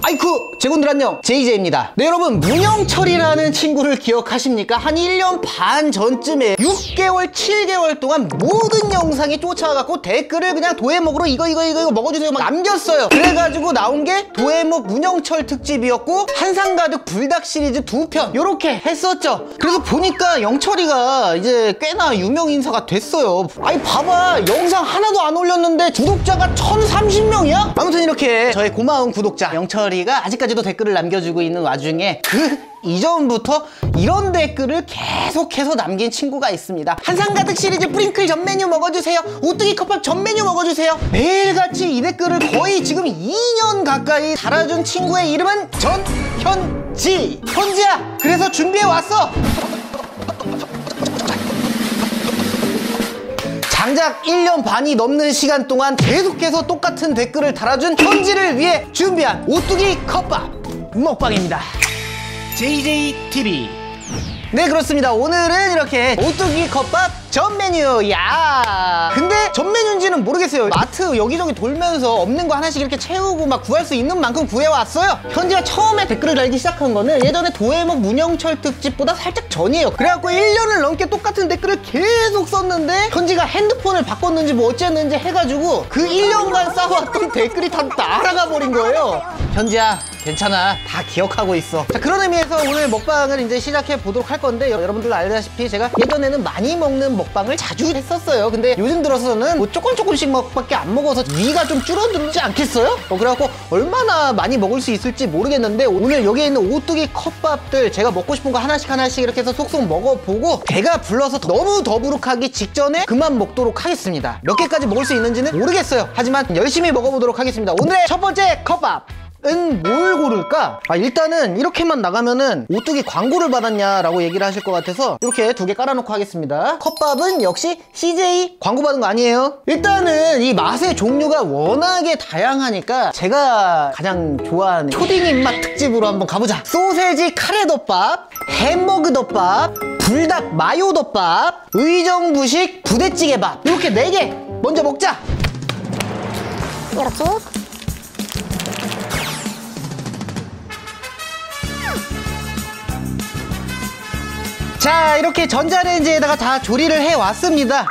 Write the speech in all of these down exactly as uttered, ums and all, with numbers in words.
아이쿠 제군들 안녕, 제이제이입니다. 네 여러분, 문영철이라는 친구를 기억하십니까? 한 일 년 반 전쯤에 육 개월 칠 개월 동안 모든 영상에 쫓아와갖고 댓글을 그냥 도해목으로 이거 이거 이거 이거 먹어주세요 막 남겼어요. 그래가지고 나온 게 도해목 문영철 특집이었고 한상가득 불닭 시리즈 두 편 요렇게 했었죠. 그래서 보니까 영철이가 이제 꽤나 유명 인사가 됐어요. 아니 봐봐, 영상 하나도 안 올렸는데 구독자가 천삼십 명이야? 아무튼 이렇게 저의 고마운 구독자 영철이가 아직까지도 댓글을 남겨주고 있는 와중에 그 이전부터 이런 댓글을 계속해서 남긴 친구가 있습니다. 한상가득 시리즈 프링클 전 메뉴 먹어주세요, 오뚜기 컵밥 전 메뉴 먹어주세요. 매일같이 이 댓글을 거의 지금 이 년 가까이 달아준 친구의 이름은 전현지. 현지야, 그래서 준비해왔어. 장작 일 년 반이 넘는 시간 동안 계속해서 똑같은 댓글을 달아준 현지를 위해 준비한 오뚜기 컵밥 먹방입니다. 제이제이티비. 네 그렇습니다. 오늘은 이렇게 오뚜기 컵밥 전 메뉴. 야 근데 전 메뉴인지는 모르겠어요. 마트 여기저기 돌면서 없는 거 하나씩 이렇게 채우고 막 구할 수 있는 만큼 구해왔어요. 현지가 처음에 댓글을 달기 시작한 거는 예전에 도해목 문영철 특집보다 살짝 전이에요. 그래갖고 일 년을 넘게 똑같은 댓글을 계속 썼는데 현지가 핸드폰을 바꿨는지 뭐 어쨌는지 해가지고 그 일 년간 쌓아왔던 댓글이 다 날아가 버린 거예요. 현지야 괜찮아, 다 기억하고 있어. 자, 그런 의미에서 오늘 먹방을 이제 시작해 보도록 할 건데, 여러분들 알다시피 제가 예전에는 많이 먹는 먹방을 자주 했었어요. 근데 요즘 들어서는 뭐 조금 조금씩 밖에 안 먹어서 위가 좀 줄어들지 않겠어요? 어, 그래갖고 얼마나 많이 먹을 수 있을지 모르겠는데 오늘 여기에 있는 오뚜기 컵밥들 제가 먹고 싶은 거 하나씩 하나씩 이렇게 해서 쏙쏙 먹어보고 배가 불러서 너무 더부룩하기 직전에 그만 먹도록 하겠습니다. 몇 개까지 먹을 수 있는지는 모르겠어요. 하지만 열심히 먹어보도록 하겠습니다. 오늘의 첫 번째 컵밥 은 뭘 고를까? 아 일단은 이렇게만 나가면은 오뚜기 광고를 받았냐라고 얘기를 하실 것 같아서 이렇게 두 개 깔아놓고 하겠습니다. 컵밥은 역시 씨제이 광고 받은 거 아니에요. 일단은 이 맛의 종류가 워낙에 다양하니까 제가 가장 좋아하는 초딩 입맛 특집으로 한번 가보자. 소세지 카레덮밥, 햄버거 덮밥, 불닭 마요 덮밥, 의정부식 부대찌개밥, 이렇게 네 개 먼저 먹자. 이렇게 자 이렇게 전자레인지에다가 다 조리를 해왔습니다.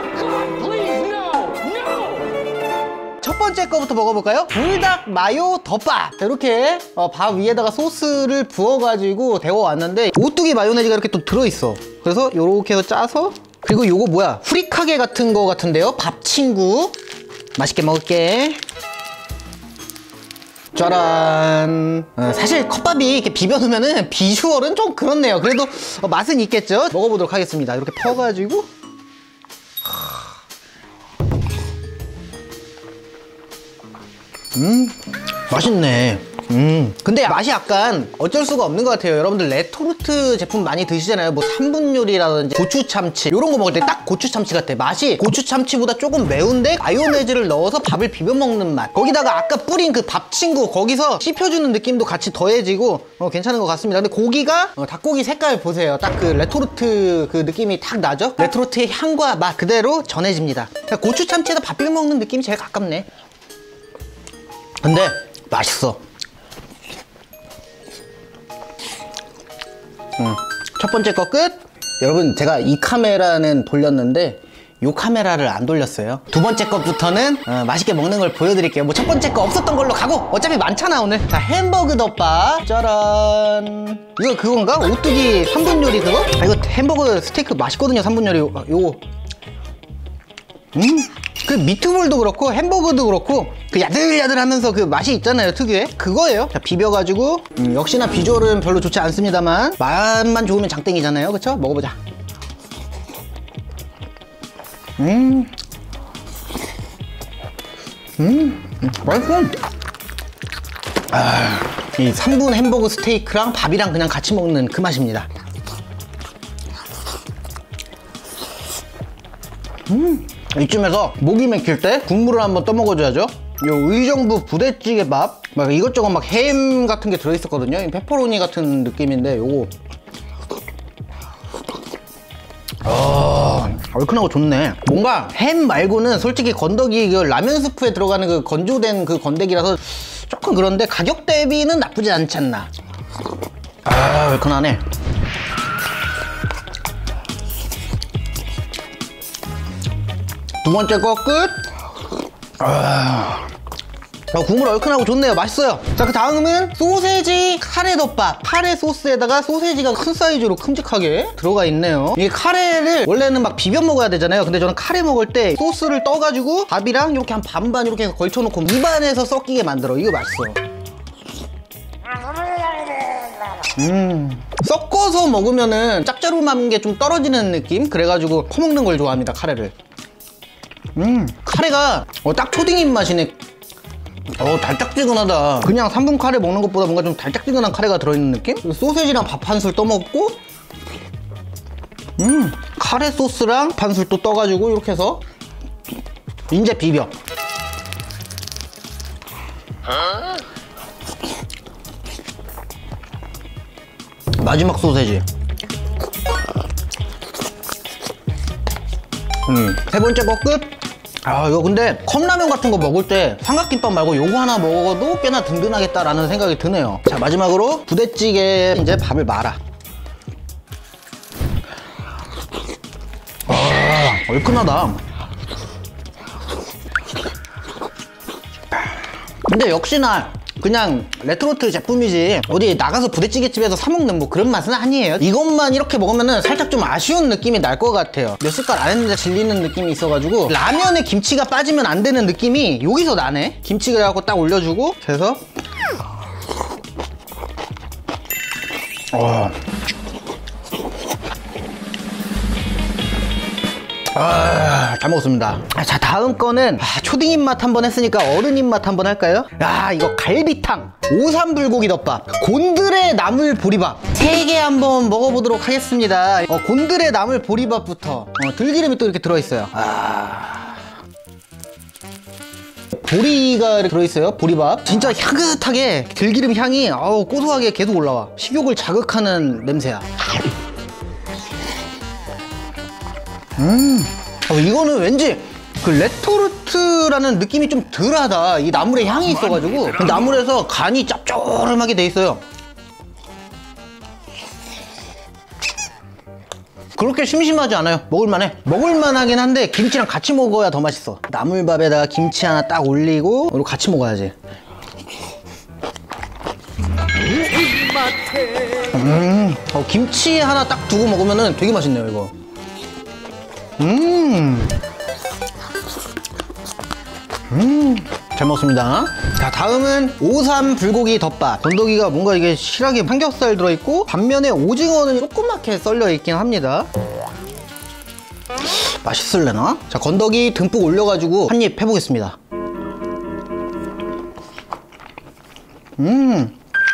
첫 번째 거부터 먹어볼까요? 불닭 마요 덮밥. 이렇게 어, 밥 위에다가 소스를 부어가지고 데워왔는데 오뚜기 마요네즈가 이렇게 또 들어있어. 그래서 요렇게 해서 짜서, 그리고 요거 뭐야 후리카게 같은 거 같은데요? 밥 친구. 맛있게 먹을게. 짜란. 어, 사실 컵밥이 이렇게 비벼놓으면은 비주얼은 좀 그렇네요. 그래도 어, 맛은 있겠죠? 먹어보도록 하겠습니다. 이렇게 퍼가지고. 음 맛있네. 음 근데 맛이 약간 어쩔 수가 없는 것 같아요. 여러분들 레토르트 제품 많이 드시잖아요. 뭐 삼 분 요리라든지 고추 참치 이런 거 먹을 때 딱 고추 참치 같아. 맛이 고추 참치보다 조금 매운데 마요네즈를 넣어서 밥을 비벼 먹는 맛. 거기다가 아까 뿌린 그 밥 친구 거기서 씹혀주는 느낌도 같이 더해지고 어, 괜찮은 것 같습니다. 근데 고기가 어, 닭고기 색깔 보세요. 딱 그 레토르트 그 느낌이 탁 나죠? 레토르트의 향과 맛 그대로 전해집니다. 고추 참치에다 밥 비벼 먹는 느낌이 제일 가깝네. 근데 맛있어. 음, 첫 번째 거 끝. 여러분 제가 이 카메라는 돌렸는데 이 카메라를 안 돌렸어요. 두 번째 거부터는 어, 맛있게 먹는 걸 보여드릴게요. 뭐 첫 번째 거 없었던 걸로 가고 어차피 많잖아 오늘. 자 햄버거 덮밥. 짜란. 이거 그건가? 오뚜기 삼 분 요리 그거? 아 이거 햄버거 스테이크 맛있거든요. 삼 분 요리. 아, 요거 음? 그 미트볼도 그렇고 햄버거도 그렇고 그 야들야들하면서 그 맛이 있잖아요 특유의 그거예요. 자 비벼가지고 음, 역시나 비주얼은 별로 좋지 않습니다만 맛만 좋으면 장땡이잖아요. 그쵸? 먹어보자. 음, 음, 음 맛있어. 아, 이 삼 분 햄버거 스테이크랑 밥이랑 그냥 같이 먹는 그 맛입니다. 음. 이쯤에서 목이 맥힐 때 국물을 한번 떠먹어줘야죠. 요 의정부 부대찌개밥 막 이것저것 막 햄 같은 게 들어있었거든요. 페퍼로니 같은 느낌인데 요거 아 얼큰하고 좋네. 뭔가 햄 말고는 솔직히 건더기 그 라면 스프에 들어가는 그 건조된 그 건더기라서 조금 그런데 가격 대비는 나쁘지 않지 않나. 아, 얼큰하네. 두 번째 거 끝. 아, 어, 국물 얼큰하고 좋네요. 맛있어요. 자, 그 다음은 소세지 카레덮밥. 카레 소스에다가 소세지가 큰 사이즈로 큼직하게 들어가 있네요. 이 카레를 원래는 막 비벼 먹어야 되잖아요. 근데 저는 카레 먹을 때 소스를 떠가지고 밥이랑 이렇게 한 반반 이렇게 해서 걸쳐놓고 입안에서 섞이게 만들어. 이거 맛있어. 음, 섞어서 먹으면은 짭짤한 게 좀 떨어지는 느낌? 그래가지고 퍼먹는 걸 좋아합니다, 카레를. 음, 카레가 어, 딱 초딩 입맛이네. 어, 달짝지근하다. 그냥 삼 분 카레 먹는 것보다 뭔가 좀 달짝지근한 카레가 들어있는 느낌? 소세지랑 밥 한 술 떠먹고, 음, 카레 소스랑 밥 한 술 또 떠가지고 이렇게 해서 이제 비벼. 마지막 소세지. 음, 세 번째 거 끝. 아, 이거 근데 컵라면 같은 거 먹을 때 삼각김밥 말고 요거 하나 먹어도 꽤나 든든하겠다라는 생각이 드네요. 자, 마지막으로 부대찌개에 이제 밥을 말아. 아, 얼큰하다. 근데 역시나 그냥 레트로트 제품이지 어디 나가서 부대찌개집에서 사 먹는 뭐 그런 맛은 아니에요. 이것만 이렇게 먹으면은 살짝 좀 아쉬운 느낌이 날 것 같아요. 몇 숟갈 안 했는데 질리는 느낌이 있어가지고 라면에 김치가 빠지면 안 되는 느낌이 여기서 나네. 김치 그래갖고 딱 올려주고 그래서 어. 아, 잘 먹었습니다. 아, 자, 다음 거는 아, 초딩 입맛 한번 했으니까 어른 입맛 한번 할까요? 아, 이거 갈비탕 오삼불고기 덮밥 곤드레 나물 보리밥 세 개 한번 먹어보도록 하겠습니다. 어, 곤드레 나물 보리밥부터 어, 들기름이 또 이렇게 들어있어요. 아... 보리가 이렇게 들어있어요. 보리밥 진짜 향긋하게 들기름 향이 아우 고소하게 계속 올라와. 식욕을 자극하는 냄새야. 음, 어, 이거는 왠지 그 레토르트라는 느낌이 좀 덜하다. 이 나물에 향이 있어가지고 그 나물에서 간이 짭조름하게 돼 있어요. 그렇게 심심하지 않아요. 먹을만해. 먹을만하긴 한데 김치랑 같이 먹어야 더 맛있어. 나물밥에다가 김치 하나 딱 올리고 그리고 같이 먹어야지. 음, 어, 김치 하나 딱 두고 먹으면 되게 맛있네요 이거. 음, 음, 잘 먹습니다. 자, 다음은 오삼 불고기 덮밥. 건더기가 뭔가 이게 실하게 삼겹살 들어있고 반면에 오징어는 조그맣게 썰려 있긴 합니다. 맛있을래나? 자, 건더기 듬뿍 올려가지고 한 입 해보겠습니다. 음,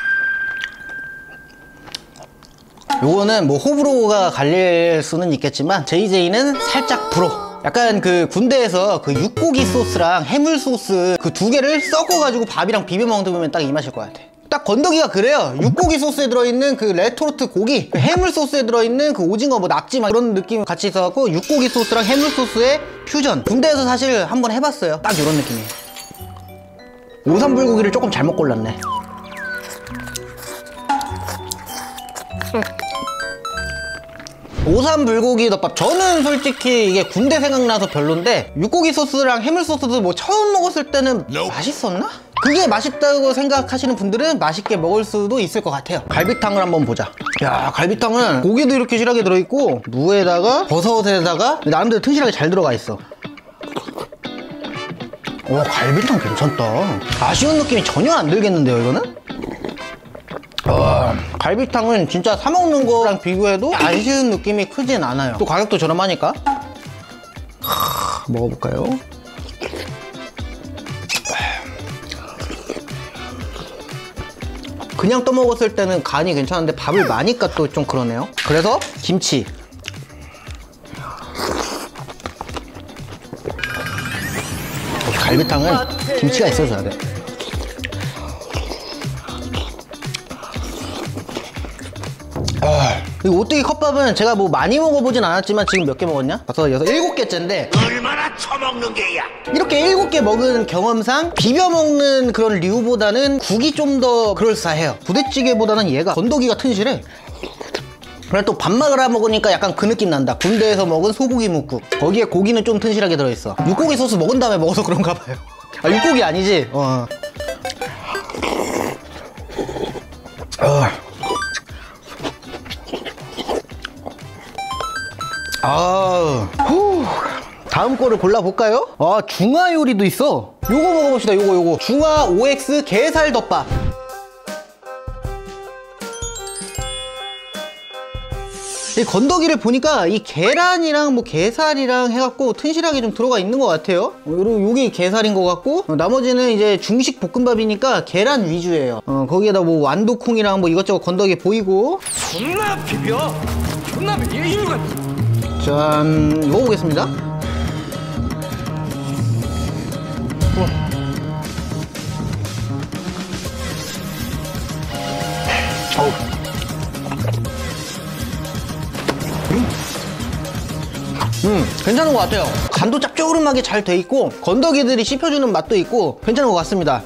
요거는 뭐 호불호가 갈릴 수는 있겠지만 제이제이는 살짝 불호. 약간 그 군대에서 그 육고기 소스랑 해물 소스 그 두 개를 섞어가지고 밥이랑 비벼 먹으면 딱 이 맛일 것 같아. 딱 건더기가 그래요. 육고기 소스에 들어있는 그 레토르트 고기, 그 해물 소스에 들어있는 그 오징어 뭐 낙지 막 그런 느낌이 같이 있어갖고 육고기 소스랑 해물 소스의 퓨전. 군대에서 사실 한번 해봤어요. 딱 이런 느낌이에요. 오삼불고기를 조금 잘못 골랐네. 오삼불고기 덮밥 저는 솔직히 이게 군대 생각나서 별론데 육고기 소스랑 해물 소스도 뭐 처음 먹었을 때는 맛있었나? 그게 맛있다고 생각하시는 분들은 맛있게 먹을 수도 있을 것 같아요. 갈비탕을 한번 보자. 야, 갈비탕은 고기도 이렇게 실하게 들어있고 무에다가 버섯에다가 나름대로 튼실하게 잘 들어가 있어. 오, 갈비탕 괜찮다. 아쉬운 느낌이 전혀 안 들겠는데요 이거는? 어, 갈비탕은 진짜 사 먹는 거랑 비교해도 아쉬운 느낌이 크진 않아요. 또 가격도 저렴하니까. 하, 먹어볼까요? 그냥 떠먹었을 때는 간이 괜찮은데 밥을 마니까 또 좀 그러네요. 그래서 김치. 갈비탕은 김치가 있어줘야 돼. 아, 이 오뚜기 컵밥은 제가 뭐 많이 먹어보진 않았지만 지금 몇 개 먹었냐? 다섯, 여섯, 일곱 개째인데 얼마나 처먹는 게야. 이렇게 일곱 개 먹은 경험상 비벼 먹는 그런 류보다는 국이 좀 더 그럴싸해요. 부대찌개보다는 얘가 건더기가 튼실해. 그래 또 밥 말아 먹으니까 약간 그 느낌 난다. 군대에서 먹은 소고기 묵국. 거기에 고기는 좀 튼실하게 들어있어. 육고기 소스 먹은 다음에 먹어서 그런가 봐요. 아 육고기 아니지? 어. 어. 아, 후. 다음 거를 골라볼까요? 아, 중화 요리도 있어. 요거 먹어봅시다. 요거 요거 중화 오엑스 게살덮밥. 이 건더기를 보니까 이 계란이랑 뭐 게살이랑 해갖고 튼실하게 좀 들어가 있는 것 같아요. 그리고 요게 게살인 것 같고 어, 나머지는 이제 중식 볶음밥이니까 계란 위주예요. 어, 거기에다 뭐 완두콩이랑 뭐 이것저것 건더기 보이고. 존나 비벼. 존나 비벼. 이유가. 짠, 먹어보겠습니다. 어. 어우. 음. 음, 괜찮은 것 같아요. 간도 짭조름하게 잘 돼 있고 건더기들이 씹혀주는 맛도 있고 괜찮은 것 같습니다.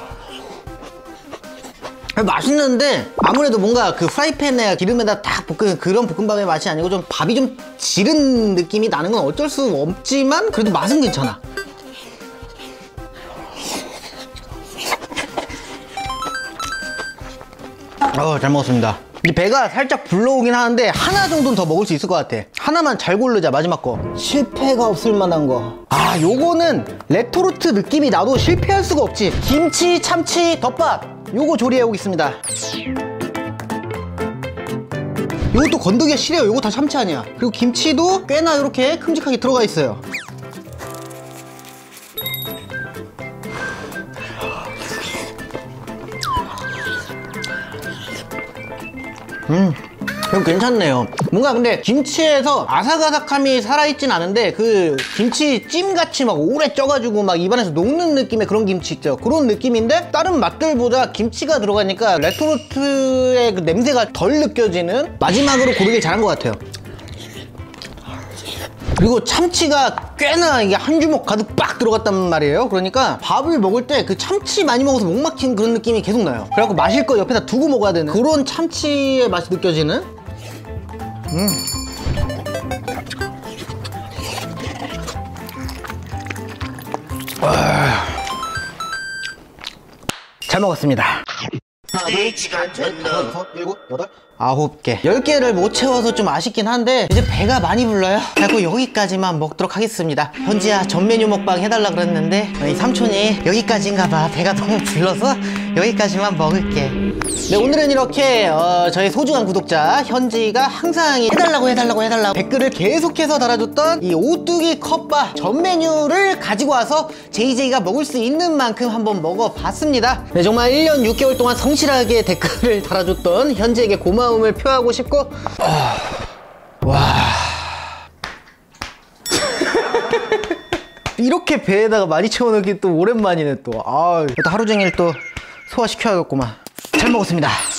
맛있는데 아무래도 뭔가 그 프라이팬에 기름에다 딱 볶은 그런 볶음밥의 맛이 아니고 좀 밥이 좀 지른 느낌이 나는 건 어쩔 수 없지만 그래도 맛은 괜찮아. 어, 잘 먹었습니다. 이 배가 살짝 불러오긴 하는데 하나 정도는 더 먹을 수 있을 것 같아. 하나만 잘 고르자. 마지막 거 실패가 없을 만한 거. 아, 요거는 레토르트 느낌이 나도 실패할 수가 없지. 김치 참치 덮밥 요거 조리해 오겠습니다. 요것도 건더기가 실해요. 요거 다 참치 아니야. 그리고 김치도 꽤나 이렇게 큼직하게 들어가 있어요. 음, 이거 괜찮네요. 뭔가 근데 김치에서 아삭아삭함이 살아있진 않은데 그 김치 찜같이 막 오래 쪄가지고 막 입안에서 녹는 느낌의 그런 김치 있죠. 그런 느낌인데 다른 맛들보다 김치가 들어가니까 레토르트의 그 냄새가 덜 느껴지는 마지막으로 고르길 잘한 것 같아요. 그리고 참치가 꽤나 이게 한 주먹 가득 빡 들어갔단 말이에요. 그러니까 밥을 먹을 때 그 참치 많이 먹어서 목 막힌 그런 느낌이 계속 나요. 그래갖고 마실 거 옆에다 두고 먹어야 되는 그런 참치의 맛이 느껴지는. 음. 와. 잘 먹었습니다. 네 시간 됐나? 다섯, 일곱, 여덟, 아홉 개. 열 개를 못 채워서 좀 아쉽긴 한데 이제 배가 많이 불러요. 그래서 여기까지만 먹도록 하겠습니다. 현지야 전 메뉴 먹방 해달라 그랬는데 이 삼촌이 여기까지인가 봐. 배가 너무 불러서 여기까지만 먹을게. 네, 오늘은 이렇게 어, 저희 소중한 구독자 현지가 항상 해달라고 해달라고 해달라고 댓글을 계속해서 달아줬던 이 오뚜기 컵밥 전 메뉴를 가지고 와서 제이제이가 먹을 수 있는 만큼 한번 먹어봤습니다. 네, 정말 일 년 육 개월 동안 성실하게 댓글을 달아줬던 현지에게 고마움을 표하고 싶고 어... 와... 이렇게 배에다가 많이 채워넣기 또 오랜만이네 또. 아, 또 하루 종일 또 소화시켜야겠구만. 잘 먹었습니다.